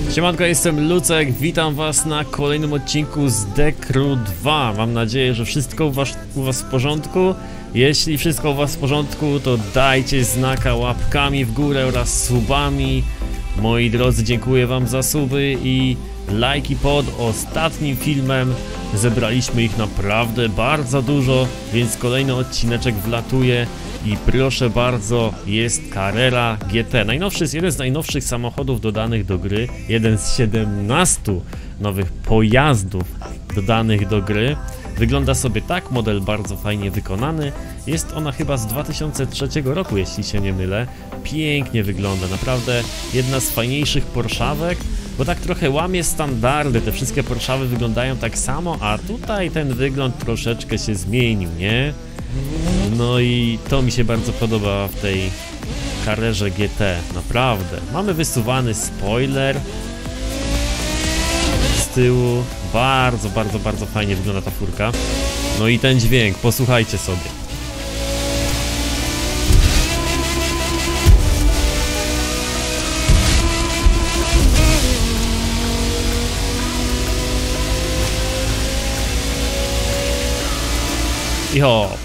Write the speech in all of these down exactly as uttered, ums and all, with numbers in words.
Siemanko, jestem Lucek, witam was na kolejnym odcinku z The Crew dwa. Mam nadzieję, że wszystko u was, u was w porządku. Jeśli wszystko u was w porządku, to dajcie znaka łapkami w górę oraz subami. Moi drodzy, dziękuję wam za suby i lajki pod ostatnim filmem. Zebraliśmy ich naprawdę bardzo dużo, więc kolejny odcineczek wlatuje. I proszę bardzo, jest Carrera G T. Najnowszy jest jeden z najnowszych samochodów dodanych do gry. Jeden z siedemnastu nowych pojazdów dodanych do gry. Wygląda sobie tak, model bardzo fajnie wykonany. Jest ona chyba z dwa tysiące trzeciego roku, jeśli się nie mylę. Pięknie wygląda, naprawdę jedna z fajniejszych Porszawek. Bo tak trochę łamie standardy, te wszystkie Porszawy wyglądają tak samo, a tutaj ten wygląd troszeczkę się zmienił, nie? No i to mi się bardzo podoba w tej Carrerze G T, naprawdę. Mamy wysuwany spoiler z tyłu, bardzo, bardzo, bardzo fajnie wygląda ta furka. No i ten dźwięk, posłuchajcie sobie. I hop.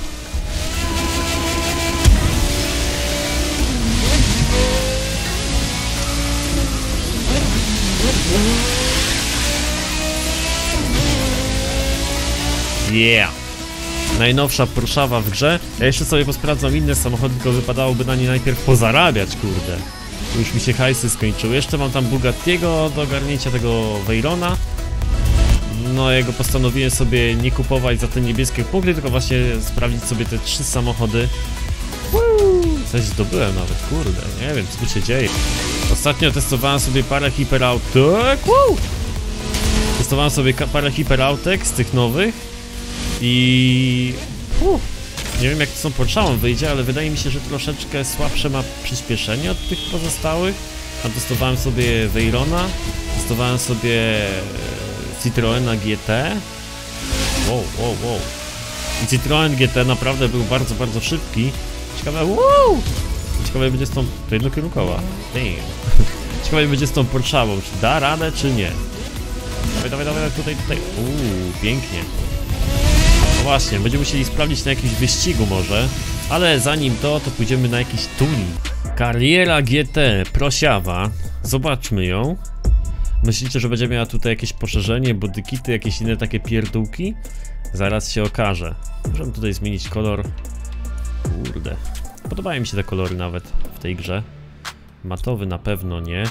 Yeah! Najnowsza Porszawa w grze. Ja jeszcze sobie posprawdzam inne samochody, tylko wypadałoby na nie najpierw pozarabiać, kurde. Już mi się hajsy skończyły. Jeszcze mam tam Bugattiego do ogarnięcia, tego Veyrona. No jego postanowiłem sobie nie kupować za te niebieskie punkty, tylko właśnie sprawdzić sobie te trzy samochody. Woo! Coś zdobyłem nawet, kurde, nie wiem co tu się dzieje. Ostatnio testowałem sobie parę hiperautek. Woo! Testowałem sobie parę hiperautek z tych nowych. I uf, nie wiem jak to są Porszawą wyjdzie, ale wydaje mi się, że troszeczkę słabsze ma przyspieszenie od tych pozostałych. A testowałem sobie Veyrona, testowałem sobie Citroena G T. Wow, wow, wow. I Citroen G T naprawdę był bardzo, bardzo szybki. Ciekawe, wow! Ciekawe będzie z tą, to jednokierunkowa. Damn. Ciekawe będzie z tą Porszawą, czy da radę, czy nie. Dawaj, dawaj, dawaj, tutaj, tutaj. Uuu, pięknie. No właśnie, będziemy musieli sprawdzić na jakimś wyścigu może, ale zanim to, to pójdziemy na jakiś tuning. Carrera G T, prosiawa, zobaczmy ją. Myślicie, że będzie miała tutaj jakieś poszerzenie, bodykity, jakieś inne takie pierdółki? Zaraz się okaże. Możemy tutaj zmienić kolor. Kurde, podobają mi się te kolory nawet w tej grze. Matowy na pewno nie.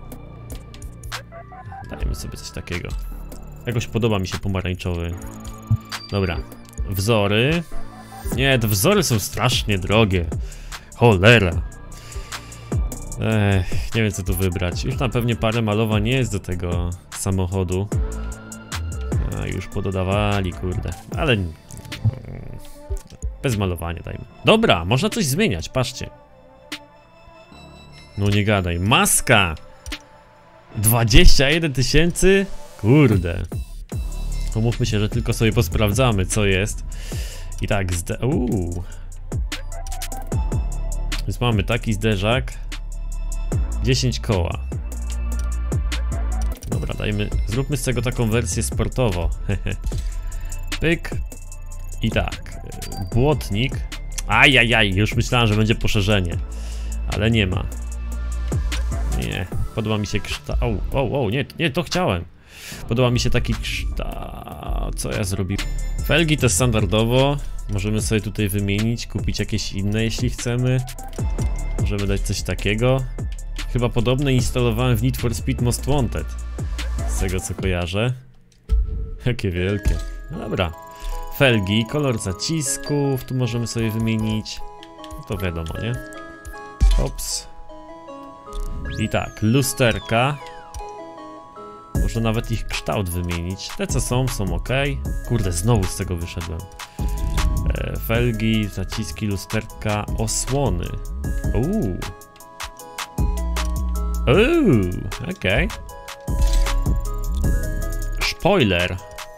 Dajmy sobie coś takiego. Jakoś podoba mi się pomarańczowy. Dobra, wzory. Nie, te wzory są strasznie drogie. Cholera. Ech, nie wiem co tu wybrać. Już na pewnie parę malowań nie jest do tego samochodu. A już pododawali, kurde. Ale bez malowania dajmy. Dobra, można coś zmieniać, patrzcie. No nie gadaj. Maska! dwadzieścia jeden tysięcy? Kurde. Pomówmy się, że tylko sobie posprawdzamy co jest. I tak, zde... Uuu. Więc mamy taki zderzak. dziesięć koła. Dobra, dajmy, zróbmy z tego taką wersję sportowo. Pyk. I tak, błotnik. Ajajaj, już myślałem, że będzie poszerzenie. Ale nie ma. Nie, podoba mi się kształt. O, o, o, nie, nie, to chciałem. Podoba mi się taki kształt. Co ja zrobiłem? Felgi to standardowo. Możemy sobie tutaj wymienić, kupić jakieś inne jeśli chcemy. Możemy dać coś takiego. Chyba podobne instalowałem w Need for Speed Most Wanted. Z tego co kojarzę. Jakie wielkie. No dobra. Felgi, kolor zacisków. Tu możemy sobie wymienić. To wiadomo, nie? Ops. I tak, lusterka. Można nawet ich kształt wymienić. Te co są, są ok. Kurde, znowu z tego wyszedłem. E, felgi, zaciski, lusterka, osłony. Uuu. Uuu, okej. Okay. Spoiler.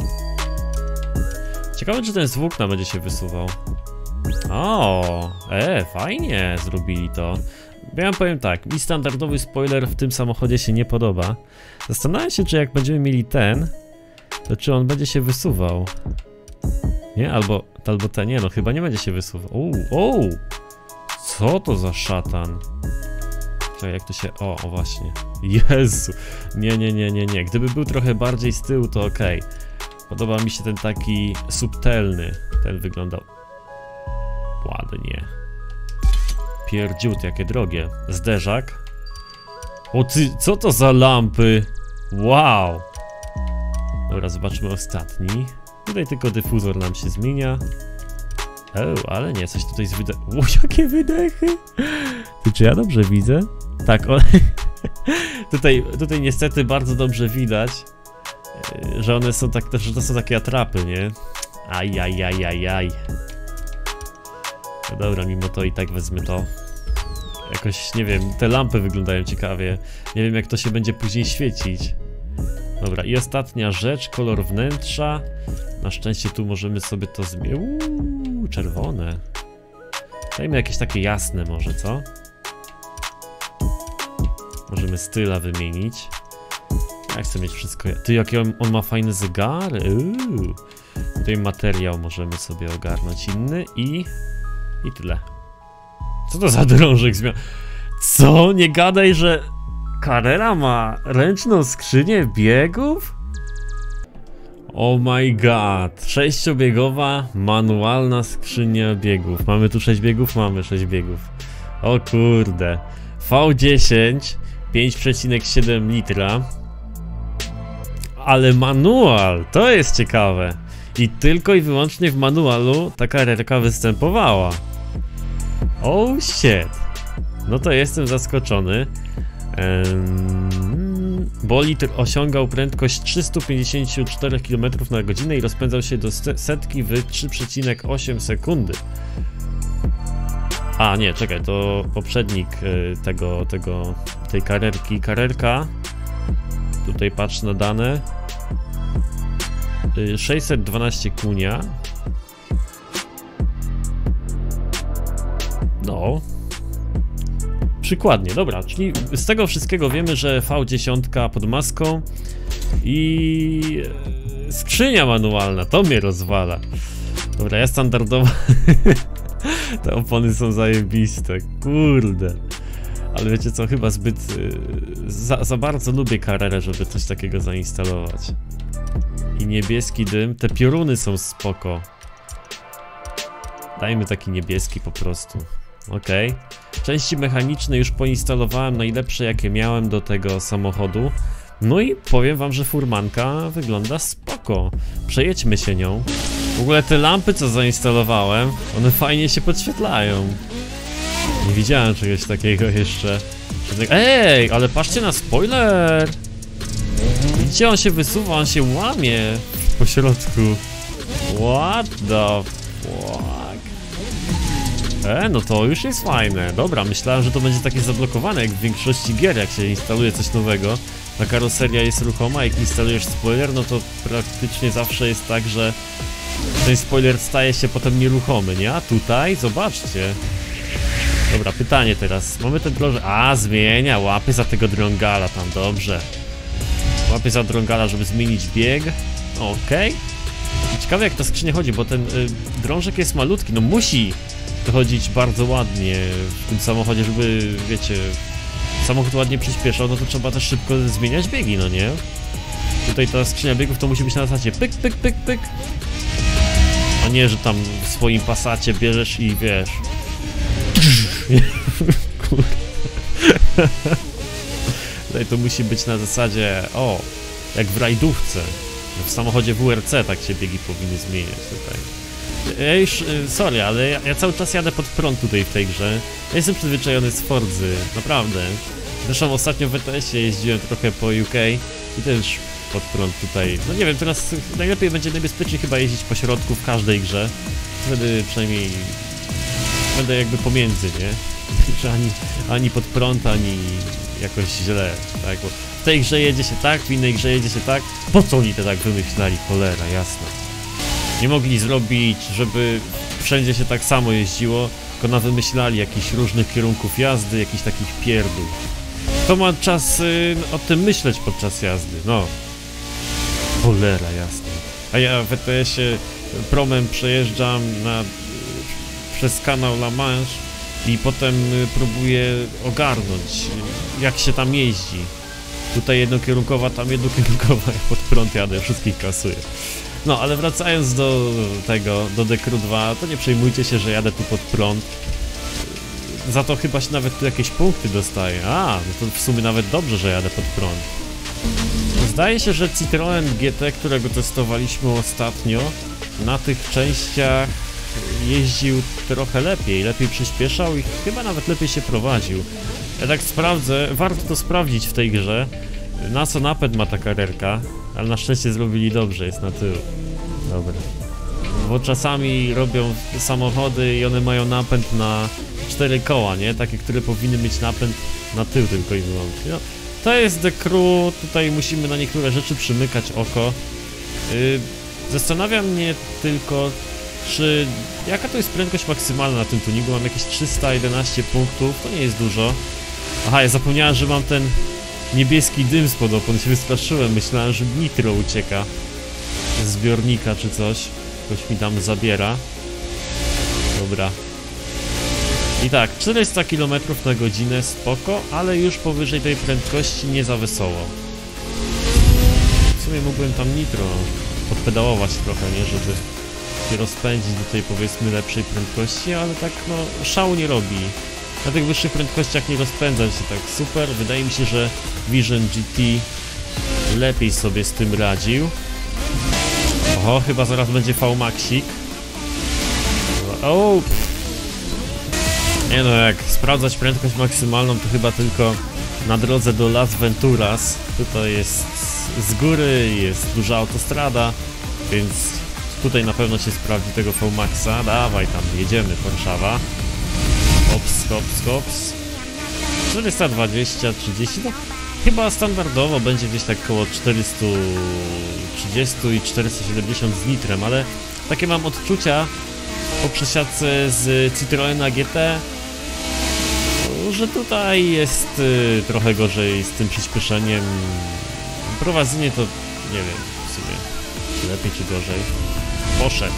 Ciekawe, czy ten z włókna będzie się wysuwał. O, e, fajnie zrobili to. Ja wam powiem tak, mi standardowy spoiler w tym samochodzie się nie podoba. Zastanawiam się, czy jak będziemy mieli ten, to czy on będzie się wysuwał. Nie? Albo, albo ten, nie no, chyba nie będzie się wysuwał. Ouu, ouu! Co to za szatan? Czekaj, jak to się... O, o właśnie. Jezu! Nie, nie, nie, nie, nie. Gdyby był trochę bardziej z tyłu, to okej. Okay. Podoba mi się ten taki subtelny. Ten wyglądał... ładnie. Pierdziut, jakie drogie. Zderzak. O ty, co to za lampy? Wow! Dobra, zobaczmy ostatni. Tutaj tylko dyfuzor nam się zmienia. O, ale nie, coś tutaj z wydech... O, jakie wydechy! Ty, czy ja dobrze widzę? Tak, o... tutaj, tutaj niestety bardzo dobrze widać, że one są tak, że to są takie atrapy, nie? Aj, aj, aj, aj, aj. No dobra, mimo to i tak wezmę to. Jakoś, nie wiem, te lampy wyglądają ciekawie. Nie wiem, jak to się będzie później świecić. Dobra, i ostatnia rzecz, kolor wnętrza. Na szczęście tu możemy sobie to zmienić. Uuu, czerwone. Dajmy jakieś takie jasne może, co? Możemy styla wymienić. Ja chcę mieć wszystko. Ty, jaki on, on ma fajny zegar. Uuu. Tutaj materiał możemy sobie ogarnąć inny i... I tyle. Co to za drążek zmian? Co? Nie gadaj, że... Carrera ma ręczną skrzynię biegów? Oh my god. Sześciobiegowa, manualna skrzynia biegów. Mamy tu sześć biegów? Mamy sześć biegów. O kurde. V dziesięć, pięć przecinek siedem litra. Ale manual, to jest ciekawe. I tylko i wyłącznie w manualu ta Carrerka występowała. Oh shit. No to jestem zaskoczony. Um, bolid osiągał prędkość trzysta pięćdziesiąt cztery kilometrów na godzinę i rozpędzał się do setki w trzy przecinek osiem sekundy. A nie, czekaj, to poprzednik y, tego, tego, tej Carrerki. Carrerka, tutaj patrz na dane, y, sześćset dwanaście kunia. No. Przykładnie, dobra, czyli z tego wszystkiego wiemy, że V dziesięć pod maską i skrzynia manualna, to mnie rozwala. Dobra, ja standardowo... Te opony są zajebiste, kurde. Ale wiecie co, chyba zbyt... Za, za bardzo lubię Carrerę, żeby coś takiego zainstalować. I niebieski dym, te pioruny są spoko. Dajmy taki niebieski po prostu. Okej. Okay. Części mechaniczne już poinstalowałem, najlepsze jakie miałem do tego samochodu. No i powiem wam, że furmanka wygląda spoko. Przejedźmy się nią. W ogóle te lampy, co zainstalowałem, one fajnie się podświetlają. Nie widziałem czegoś takiego jeszcze. Ej, ale patrzcie na spoiler! Widzicie, on się wysuwa, on się łamie po środku. What the fuck? E, no to już jest fajne. Dobra, myślałem, że to będzie takie zablokowane jak w większości gier, jak się instaluje coś nowego. Ta karoseria jest ruchoma, jak instalujesz spoiler, no to praktycznie zawsze jest tak, że ten spoiler staje się potem nieruchomy, nie? A tutaj, zobaczcie. Dobra, pytanie teraz. Mamy ten drążek. A, zmienia, łapy za tego drągala tam, dobrze. Łapy za drągala, żeby zmienić bieg. Okej. Okay. Ciekawe jak ta skrzynia chodzi, bo ten y, drążek jest malutki, no musi dochodzić bardzo ładnie w tym samochodzie, żeby, wiecie, samochód ładnie przyspieszał, no to trzeba też szybko zmieniać biegi, no nie? Tutaj ta skrzynia biegów to musi być na zasadzie pyk, pyk, pyk, pyk. A nie, że tam w swoim Passacie bierzesz i wiesz... Kurde. Tutaj to musi być na zasadzie, o, jak w rajdówce. W samochodzie W R C tak się biegi powinny zmieniać tutaj. Ja już, sorry, ale ja, ja cały czas jadę pod prąd tutaj w tej grze. Ja jestem przyzwyczajony z Fordzy, naprawdę. Zresztą ostatnio w W T S ie jeździłem trochę po U K i też pod prąd tutaj. No nie wiem, teraz najlepiej będzie najbezpieczniej chyba jeździć po środku w każdej grze. Wtedy przynajmniej będę jakby pomiędzy, nie? Że ani, ani pod prąd, ani jakoś źle, tak? Bo w tej grze jedzie się tak, w innej grze jedzie się tak. Po co oni to tak wymyślali? Cholera, jasna. Nie mogli zrobić, żeby wszędzie się tak samo jeździło. Tylko nawymyślali jakichś różnych kierunków jazdy, jakichś takich pierdół. Kto ma czas y, o tym myśleć podczas jazdy? No. Cholera jasna. A ja w E T S-ie promem przejeżdżam na, przez kanał La Manche i potem próbuję ogarnąć, jak się tam jeździ. Tutaj jednokierunkowa, tam jednokierunkowa, ja pod prąd jadę, wszystkich kasuję. No, ale wracając do tego, do Dekru dwa, to nie przejmujcie się, że jadę tu pod prąd. Za to chyba się nawet tu jakieś punkty dostaję. A, no to w sumie nawet dobrze, że jadę pod prąd. Zdaje się, że Citroen G T, którego testowaliśmy ostatnio, na tych częściach jeździł trochę lepiej, lepiej przyspieszał i chyba nawet lepiej się prowadził. Ja tak sprawdzę, warto to sprawdzić w tej grze, na co napęd ma ta karerka, ale na szczęście zrobili dobrze, jest na tył. Dobra. Bo czasami robią samochody i one mają napęd na cztery koła, nie? Takie, które powinny mieć napęd na tył tylko i wyłącznie. No, to jest The Crew, tutaj musimy na niektóre rzeczy przymykać oko. Yy, zastanawia mnie tylko, czy... jaka to jest prędkość maksymalna na tym tuningu? Mam jakieś trzysta jedenaście punktów, to nie jest dużo. Aha, ja zapomniałem, że mam ten niebieski dym spod opon, się wystraszyłem, myślałem, że nitro ucieka z zbiornika czy coś. Ktoś mi tam zabiera. Dobra. I tak, czterysta kilometrów na godzinę, spoko, ale już powyżej tej prędkości nie za wesoło. W sumie mógłbym tam nitro podpedałować trochę, nie, żeby się rozpędzić do tej, powiedzmy, lepszej prędkości, ale tak, no, szału nie robi. Na tych wyższych prędkościach nie rozpędza się tak super. Wydaje mi się, że Vision G T lepiej sobie z tym radził. Oho, chyba zaraz będzie V-Maxik. O! Nie no, jak sprawdzać prędkość maksymalną, to chyba tylko na drodze do Las Venturas. Tutaj jest z góry, jest duża autostrada, więc tutaj na pewno się sprawdzi tego V-Maxa. Dawaj tam, jedziemy, Warszawa. Hops, hops, hops. czterysta dwadzieścia, trzydzieści, no chyba standardowo będzie gdzieś tak koło czterysta trzydzieści i czterysta siedemdziesiąt z litrem, ale takie mam odczucia po przesiadce z Citroena G T, że tutaj jest y, trochę gorzej z tym przyspieszeniem. Prowadzenie to nie wiem w sumie, czy lepiej czy gorzej. Poszedł.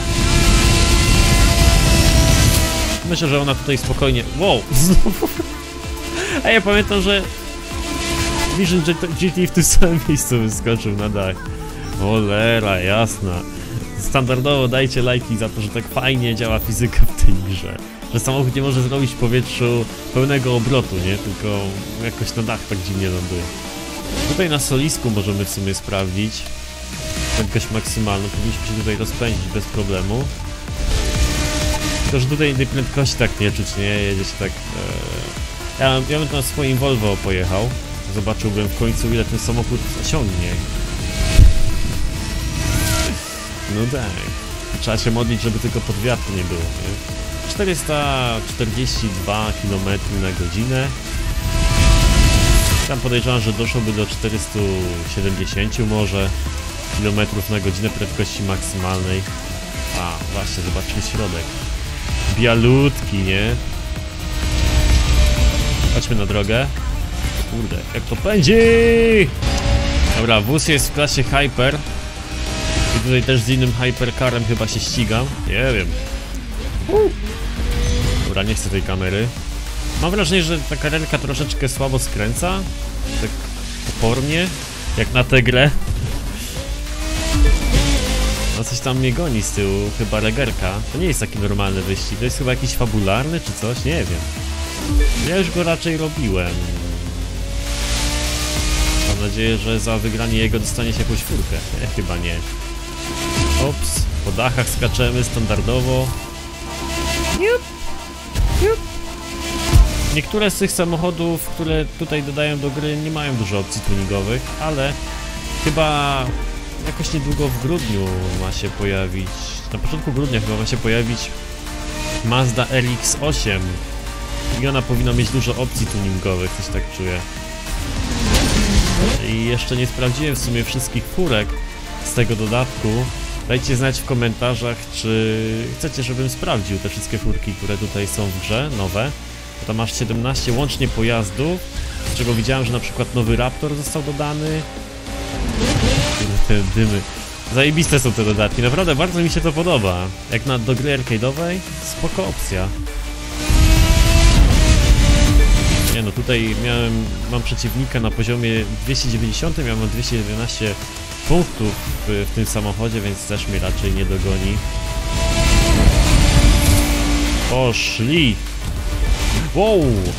Myślę, że ona tutaj spokojnie... Wow! Znowu! A ja pamiętam, że Vision G T w tym samym miejscu wyskoczył na dach. Cholera, jasna. Standardowo dajcie lajki za to, że tak fajnie działa fizyka w tej grze. Że samochód nie może zrobić w powietrzu pełnego obrotu, nie? Tylko jakoś na dach tak dziwnie ląduje. Tutaj na solisku możemy w sumie sprawdzić prędkość maksymalną. Powinniśmy się tutaj rozpędzić bez problemu. Tylko, że tutaj tej prędkości tak nie czuć, nie? Jedzie się tak... Ee... Ja, ja bym tam swoim Volvo pojechał. Zobaczyłbym w końcu, ile ten samochód osiągnie. No tak. Trzeba się modlić, żeby tylko pod wiatr nie było, nie? czterysta czterdzieści dwa kilometry na godzinę. Tam podejrzewam, że doszłoby do czterysta siedemdziesiąt może kilometrów na godzinę prędkości maksymalnej. A, właśnie, zobaczmy środek. Bialutki, nie? Chodźmy na drogę. Kurde, jak to pędzi! Dobra, wóz jest w klasie Hyper. I tutaj też z innym Hypercarem chyba się ścigam. Nie wiem. Uh. Dobra, nie chcę tej kamery. Mam wrażenie, że ta karelka troszeczkę słabo skręca. Tak opornie, jak na tę grę. No coś tam mnie goni z tyłu, chyba regerka. To nie jest taki normalny wyścig, to jest chyba jakiś fabularny czy coś, nie wiem. Ja już go raczej robiłem. Mam nadzieję, że za wygranie jego dostanie się jakąś furkę. Nie, chyba nie. Ops, po dachach skaczemy standardowo. Jup, jup. Niektóre z tych samochodów, które tutaj dodają do gry, nie mają dużo opcji tuningowych, ale chyba jakoś niedługo w grudniu ma się pojawić, na początku grudnia chyba ma się pojawić Mazda R X osiem i ona powinna mieć dużo opcji tuningowych, coś tak czuję. I jeszcze nie sprawdziłem w sumie wszystkich furek z tego dodatku, Dajcie znać w komentarzach, czy chcecie, żebym sprawdził te wszystkie furki, które tutaj są w grze, nowe. Bo tam masz siedemnaście łącznie pojazdów, z czego widziałem, że na przykład nowy Raptor został dodany. Te dymy. Zajebiste są te dodatki, naprawdę bardzo mi się to podoba. Jak na do gry arcade'owej, spoko opcja. Nie no, tutaj miałem, mam przeciwnika na poziomie dwieście dziewięćdziesiąt, ja mam dwieście jedenaście punktów w, w tym samochodzie, więc też mnie raczej nie dogoni. Poszli! Wow!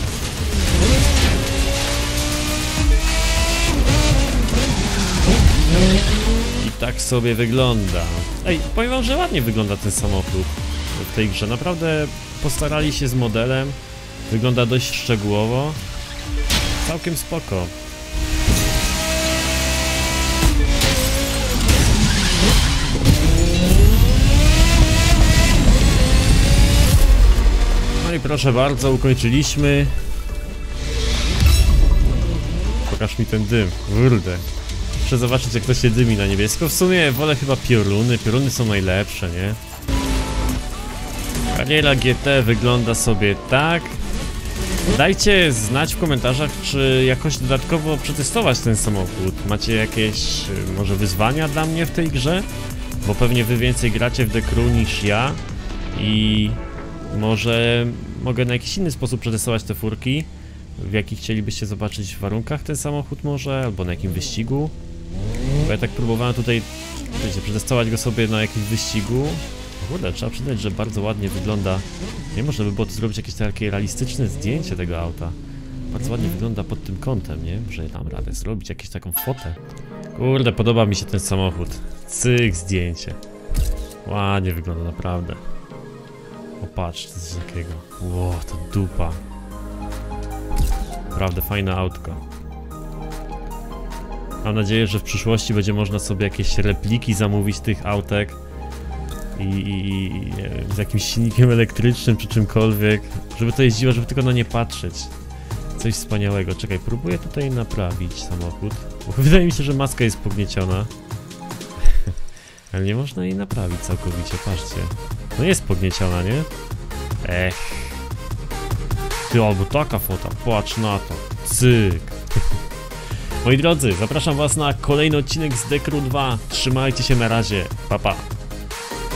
I tak sobie wygląda. Ej, powiem wam, że ładnie wygląda ten samochód w tej grze. Naprawdę postarali się z modelem. Wygląda dość szczegółowo. Całkiem spoko. No i proszę bardzo, ukończyliśmy. Pokaż mi ten dym. Kurde. Muszę zobaczyć, jak to się dymi na niebiesko. W sumie wolę chyba pioruny. Pioruny są najlepsze, nie? Carriera G T wygląda sobie tak. Dajcie znać w komentarzach, czy jakoś dodatkowo przetestować ten samochód. Macie jakieś może wyzwania dla mnie w tej grze? Bo pewnie wy więcej gracie w The Crew niż ja. I może mogę na jakiś inny sposób przetestować te furki. W jakich chcielibyście zobaczyć warunkach ten samochód może, albo na jakim wyścigu. Bo ja tak próbowałem tutaj, wiecie, przetestować go sobie na jakimś wyścigu. Kurde, trzeba przyznać, że bardzo ładnie wygląda. Nie można by było to zrobić jakieś takie realistyczne zdjęcie tego auta. Bardzo ładnie wygląda pod tym kątem, nie? Że dam radę zrobić jakąś taką fotę. Kurde, podoba mi się ten samochód. Cyk, zdjęcie. Ładnie wygląda, naprawdę. O, patrz, co jest takiego. Ło, to dupa. Naprawdę fajne autko. Mam nadzieję, że w przyszłości będzie można sobie jakieś repliki zamówić tych autek. I, i, i nie wiem, z jakimś silnikiem elektrycznym czy czymkolwiek, żeby to jeździło, żeby tylko na nie patrzeć. Coś wspaniałego. Czekaj, próbuję tutaj naprawić samochód, bo wydaje mi się, że maska jest pognieciona. Ale nie można jej naprawić całkowicie, patrzcie. No jest pognieciona, nie? Ech. Ty, albo taka fota, patrz na to. Cyk. Moi drodzy, zapraszam was na kolejny odcinek z The Crew dwa. Trzymajcie się, na razie, pa pa.